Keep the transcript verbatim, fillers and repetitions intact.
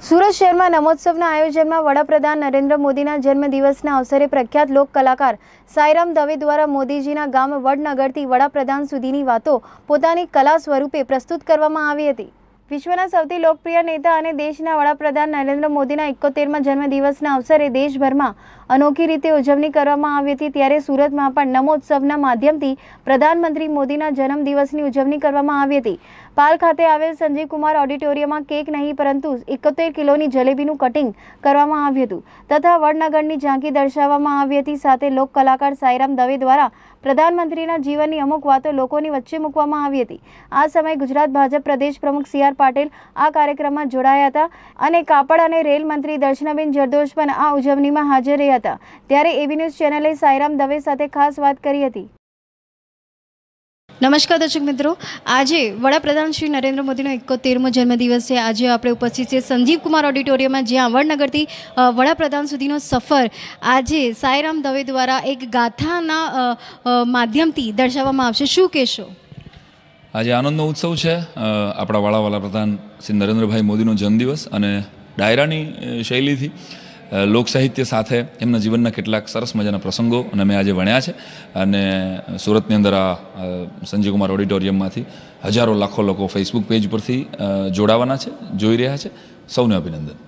સુરત શહેરમાં નમોત્સવના આયોજનમાં વડાપ્રધાન નરેન્દ્ર મોદીના જન્મદિવસના અવસરે પ્રખ્યાત લોક કલાકાર સાઈરામ દવે દ્વારા મોદીજીના ગામ વડનગરથી વડાપ્રધાન સુધીની વાતો પોતાની કલા સ્વરૂપે પ્રસ્તુત કરવામાં આવી હતી। વિશ્વના સૌથી લોકપ્રિય નેતા અને દેશના વડાપ્રધાન નરેન્દ્ર મોદીના એકોતેરમા જન્મદિવસના અવસરે દેશભરમાં અનોખી રીતે ઉજવણી કરવામાં આવી હતી। ત્યારે સુરતમાં પણ નમોત્સવના માધ્યમથી પ્રધાનમંત્રી મોદીના જન્મદિવસની ઉજવણી કરવામાં આવી હતી। પાલ ખાતે આવેલ સંજીવ કુમાર ઓડિટોરિયમમાં કેક નહીં પરંતુ એકોતેર કિલોની જલેબીનું કટિંગ કરવામાં આવ્યું હતું તથા વડનગરની ઝાંકી દર્શાવવામાં આવી હતી। સાથે લોક કલાકાર સાઈરામ દવે દ્વારા પ્રધાનમંત્રીના જીવનની અમુક વાતો લોકોની વચ્ચે મૂકવામાં આવી હતી। આ સમયે ગુજરાત ભાજપ પ્રદેશ પ્રમુખ સી આર પાટીલ આ કાર્યક્રમમાં જોડાયા હતા અને કાપડ અને રેલ મંત્રી દર્શનાબેન જરદોશ પણ આ ઉજવણીમાં હાજર રહ્યા હતા। ત્યારે એબી ન્યૂઝ ચેનલે સાઈરામ દવે સાથે ખાસ વાત કરી હતી। નમસ્કાર દર્શક મિત્રો, આજે વડાપ્રધાન શ્રી નરેન્દ્ર મોદીનો એકોતેરમો જન્મદિવસ છે। આજે આપણે ઉપસ્થિત છે સંજીવ કુમાર ઓડિટોરિયમમાં, જ્યાં વડનગરથી વડાપ્રધાન સુધીનો સફર આજે સાઈરામ દવે દ્વારા એક ગાથાના માધ્યમથી દર્શાવવામાં આવશે। શું કહેશો? આજે આનંદનો ઉત્સવ છે। આપણા વાળા વડાપ્રધાન શ્રી નરેન્દ્રભાઈ મોદીનો જન્મદિવસ અને ડાયરાની શૈલીથી લોક સાહિત્ય સાથે એમના જીવનના કેટલાક સરસ મજાના પ્રસંગો અને મેં આજે વણ્યા છે અને સુરતની અંદર આ સંજીવ કુમાર ઓડિટોરિયમમાંથી હજારો લાખો લોકો ફેસબુક પેજ પરથી જોડાવાના છે, જોઈ રહ્યા છે। સૌને અભિનંદન।